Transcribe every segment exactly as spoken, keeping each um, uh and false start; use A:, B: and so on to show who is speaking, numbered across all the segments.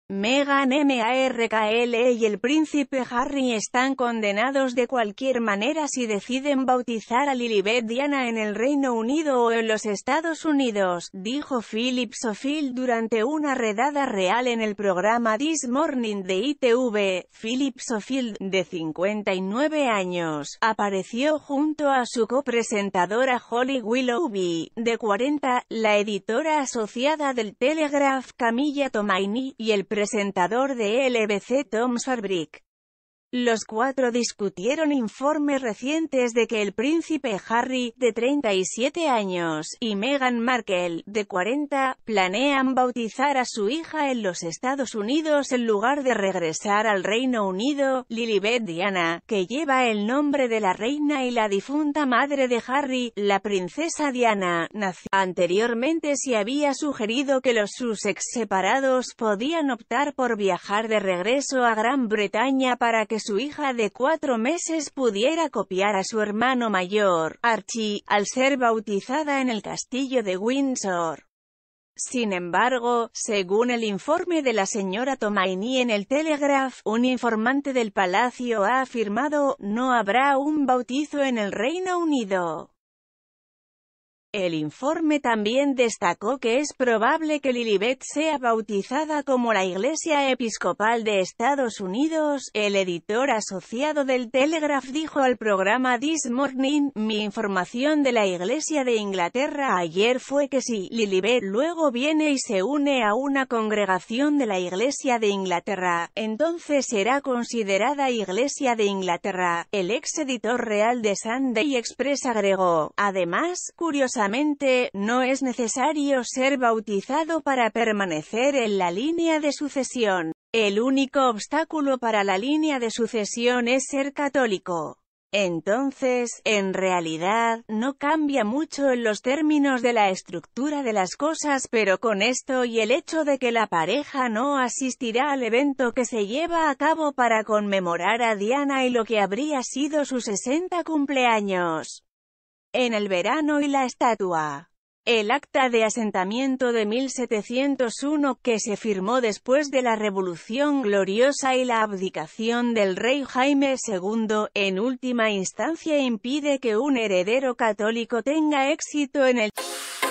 A: Meghan Markle y el príncipe Harry están condenados de cualquier manera si deciden bautizar a Lilibet Diana en el Reino Unido o en los Estados Unidos, dijo Philip Schofield durante una redada real en el programa This Morning de I T V. Philip Schofield, de cincuenta y nueve años, apareció junto a su copresentadora Holly Willoughby, de cuarenta, la editora asociada del Telegraph Camilla Tomaini, y el presentador de L B C Tom Swarbrick. Los cuatro discutieron informes recientes de que el príncipe Harry, de treinta y siete años, y Meghan Markle, de cuarenta, planean bautizar a su hija en los Estados Unidos en lugar de regresar al Reino Unido. Lilibet Diana, que lleva el nombre de la reina y la difunta madre de Harry, la princesa Diana, nació. Anteriormente se había sugerido que los Sussex separados podían optar por viajar de regreso a Gran Bretaña para que su hija de cuatro meses pudiera copiar a su hermano mayor, Archie, al ser bautizada en el castillo de Windsor. Sin embargo, según el informe de la señora Tomaini en el Telegraph, un informante del palacio ha afirmado, no habrá un bautizo en el Reino Unido. El informe también destacó que es probable que Lilibet sea bautizada como la Iglesia Episcopal de Estados Unidos. El editor asociado del Telegraph dijo al programa This Morning, mi información de la Iglesia de Inglaterra ayer fue que si Lilibet luego viene y se une a una congregación de la Iglesia de Inglaterra, entonces será considerada Iglesia de Inglaterra. El ex editor real de Sunday Express agregó, además, curiosamente, no es necesario ser bautizado para permanecer en la línea de sucesión. El único obstáculo para la línea de sucesión es ser católico. Entonces, en realidad, no cambia mucho en los términos de la estructura de las cosas, pero con esto y el hecho de que la pareja no asistirá al evento que se lleva a cabo para conmemorar a Diana y lo que habría sido su sesenta cumpleaños. En el verano y la estatua. El acta de asentamiento de mil setecientos uno, que se firmó después de la Revolución Gloriosa y la abdicación del rey Jaime segundo, en última instancia impide que un heredero católico tenga éxito en el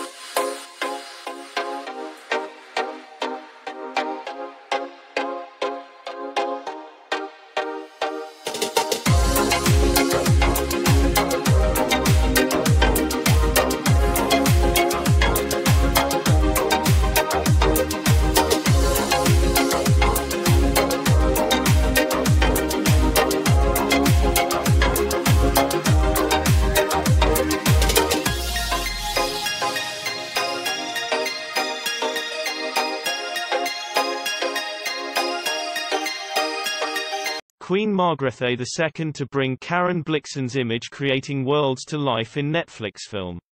B: Queen Margrethe the Second to bring Karen Blixen's image creating worlds to life in Netflix film.